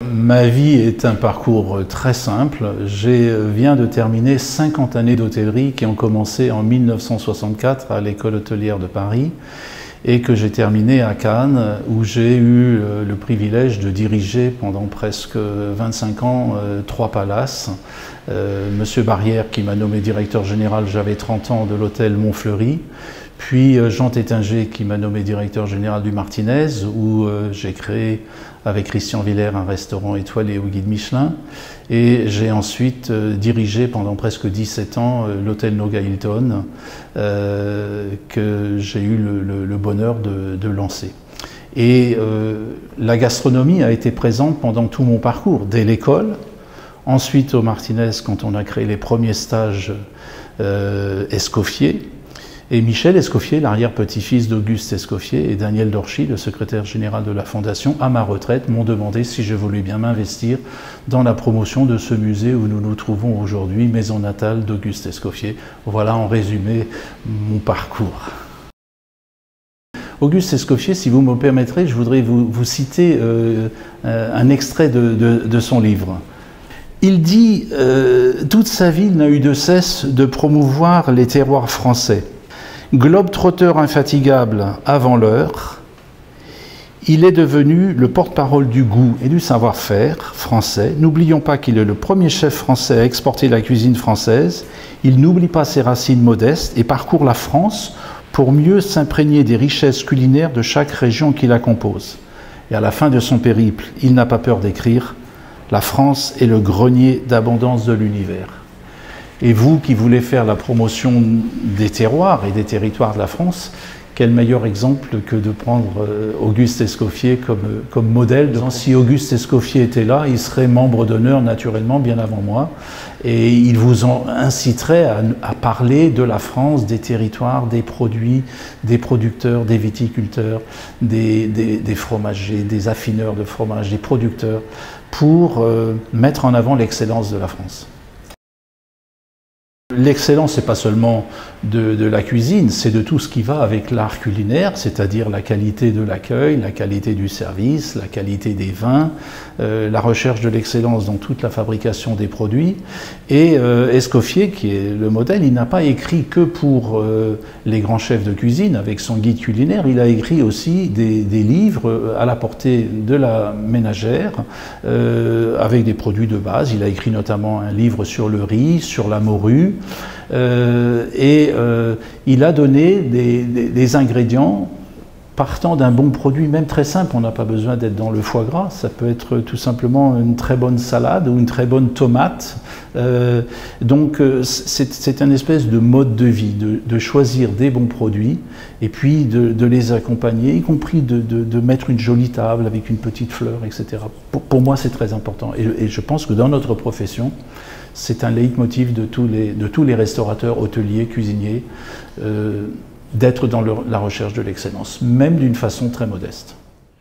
Ma vie est un parcours très simple. Je viens de terminer 50 années d'hôtellerie qui ont commencé en 1964 à l'école hôtelière de Paris et que j'ai terminé à Cannes où j'ai eu le privilège de diriger pendant presque 25 ans 3 palaces. Monsieur Barrière qui m'a nommé directeur général, j'avais 30 ans, de l'hôtel Montfleury. Puis Jean Tétinger qui m'a nommé directeur général du Martinez, où j'ai créé avec Christian Villers un restaurant étoilé au guide Michelin. Et j'ai ensuite dirigé pendant presque 17 ans l'hôtel Noga Hilton, que j'ai eu le bonheur de lancer. Et la gastronomie a été présente pendant tout mon parcours, dès l'école, ensuite au Martinez quand on a créé les premiers stages Escoffier. Et Michel Escoffier, l'arrière-petit-fils d'Auguste Escoffier, et Daniel Dorchy, le secrétaire général de la Fondation, à ma retraite, m'ont demandé si je voulais bien m'investir dans la promotion de ce musée où nous nous trouvons aujourd'hui, maison natale d'Auguste Escoffier. Voilà en résumé mon parcours. Auguste Escoffier, si vous me permettrez, je voudrais vous citer un extrait de son livre. Il dit toute sa vie, il n'a eu de cesse de promouvoir les terroirs français. Globe-trotteur infatigable avant l'heure, il est devenu le porte-parole du goût et du savoir-faire français. N'oublions pas qu'il est le premier chef français à exporter la cuisine française. Il n'oublie pas ses racines modestes et parcourt la France pour mieux s'imprégner des richesses culinaires de chaque région qui la compose. Et à la fin de son périple, il n'a pas peur d'écrire « La France est le grenier d'abondance de l'univers ». Et vous qui voulez faire la promotion des terroirs et des territoires de la France, quel meilleur exemple que de prendre Auguste Escoffier comme modèle. Si Auguste Escoffier était là, il serait membre d'honneur naturellement bien avant moi et il vous inciterait à parler de la France, des territoires, des produits, des producteurs, des viticulteurs, des fromagers, des affineurs de fromage, des producteurs, pour mettre en avant l'excellence de la France. L'excellence, c'est pas seulement de la cuisine, c'est de tout ce qui va avec l'art culinaire, c'est-à-dire la qualité de l'accueil, la qualité du service, la qualité des vins, la recherche de l'excellence dans toute la fabrication des produits. Et Escoffier, qui est le modèle, il n'a pas écrit que pour les grands chefs de cuisine avec son guide culinaire, il a écrit aussi des livres à la portée de la ménagère avec des produits de base. Il a écrit notamment un livre sur le riz, sur la morue. Il a donné des ingrédients partant d'un bon produit, même très simple. On n'a pas besoin d'être dans le foie gras, ça peut être tout simplement une très bonne salade ou une très bonne tomate. Donc c'est un espèce de mode de vie, de choisir des bons produits et puis de les accompagner, y compris de mettre une jolie table avec une petite fleur, etc. Pour moi, c'est très important et je pense que dans notre profession, c'est un leitmotiv de tous les restaurateurs, hôteliers, cuisiniers, d'être dans la recherche de l'excellence, même d'une façon très modeste.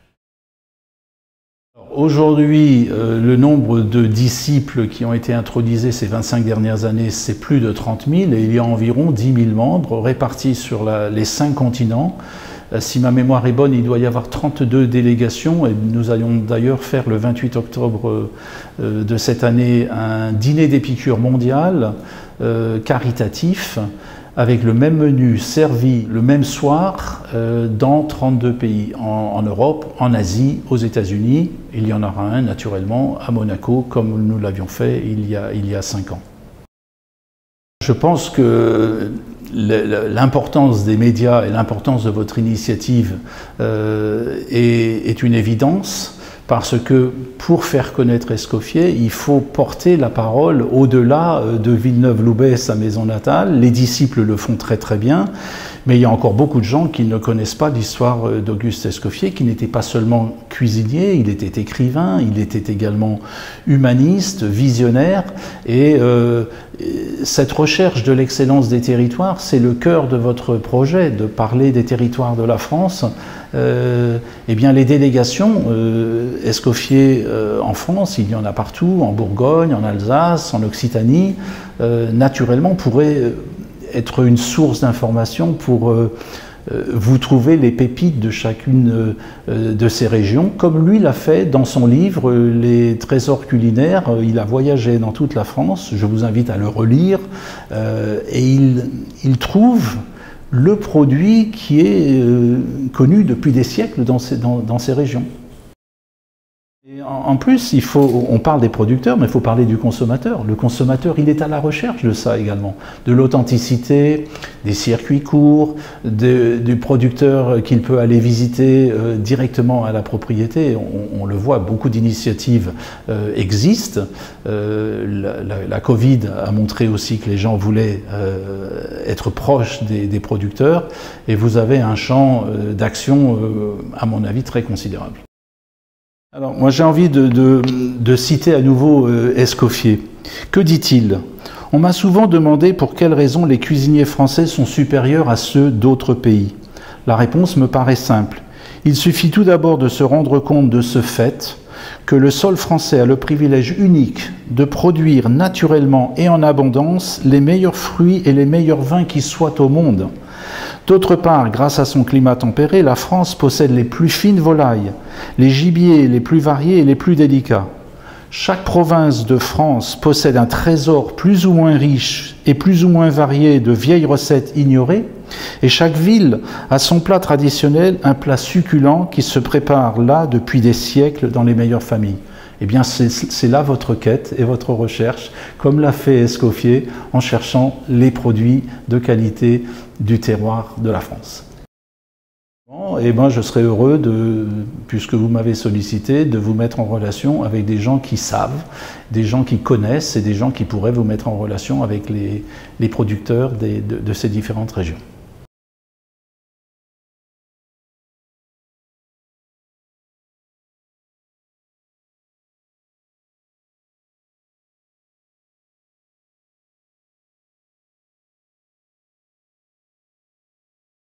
Aujourd'hui, le nombre de disciples qui ont été intronisés ces 25 dernières années, c'est plus de 30 000 et il y a environ 10 000 membres répartis sur les 5 continents. Si ma mémoire est bonne, il doit y avoir 32 délégations et nous allons d'ailleurs faire le 28 octobre de cette année un dîner d'épicure mondial caritatif avec le même menu servi le même soir dans 32 pays, en Europe, en Asie, aux États-Unis. Il y en aura un naturellement à Monaco comme nous l'avions fait il y a 5 ans. Je pense que l'importance des médias et l'importance de votre initiative est une évidence parce que pour faire connaître Escoffier, il faut porter la parole au-delà de Villeneuve-Loubet, sa maison natale. Les disciples le font très très bien, mais il y a encore beaucoup de gens qui ne connaissent pas l'histoire d'Auguste Escoffier, qui n'était pas seulement cuisinier, il était écrivain, il était également humaniste, visionnaire, et cette recherche de l'excellence des territoires, c'est le cœur de votre projet, de parler des territoires de la France. Eh bien, les délégations Escoffier en France, il y en a partout, en Bourgogne, en Alsace, en Occitanie, naturellement pourraient être une source d'information pour vous trouvez les pépites de chacune de ces régions, comme lui l'a fait dans son livre Les trésors culinaires. Il a voyagé dans toute la France, je vous invite à le relire, et il trouve le produit qui est connu depuis des siècles dans ces régions. Et en plus, on parle des producteurs, mais il faut parler du consommateur. Le consommateur, il est à la recherche de ça également, de l'authenticité, des circuits courts, du producteur qu'il peut aller visiter directement à la propriété. On le voit, beaucoup d'initiatives existent. La Covid a montré aussi que les gens voulaient être proches des producteurs, et vous avez un champ d'action, à mon avis, très considérable. Alors, moi j'ai envie de citer à nouveau Escoffier. Que dit-il? On m'a souvent demandé pour quelles raisons les cuisiniers français sont supérieurs à ceux d'autres pays. La réponse me paraît simple. Il suffit tout d'abord de se rendre compte de ce fait que le sol français a le privilège unique de produire naturellement et en abondance les meilleurs fruits et les meilleurs vins qui soient au monde. D'autre part, grâce à son climat tempéré, la France possède les plus fines volailles, les gibiers les plus variés et les plus délicats. Chaque province de France possède un trésor plus ou moins riche et plus ou moins varié de vieilles recettes ignorées, et chaque ville a son plat traditionnel, un plat succulent qui se prépare là depuis des siècles dans les meilleures familles. Eh bien, c'est là votre quête et votre recherche, comme l'a fait Escoffier en cherchant les produits de qualité du terroir de la France. Et ben, je serais heureux, puisque vous m'avez sollicité, de vous mettre en relation avec des gens qui savent, des gens qui connaissent et des gens qui pourraient vous mettre en relation avec les producteurs de ces différentes régions.